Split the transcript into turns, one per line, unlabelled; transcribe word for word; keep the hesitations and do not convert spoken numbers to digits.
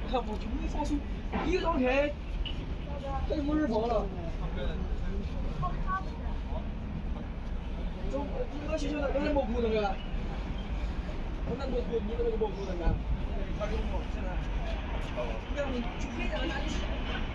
看我就没发出一个张开，这就没人跑了。中，你那学校那刚才蘑菇那个，刚才蘑菇你的那个蘑菇那个，他有蘑现在，你让你去黑的哪里？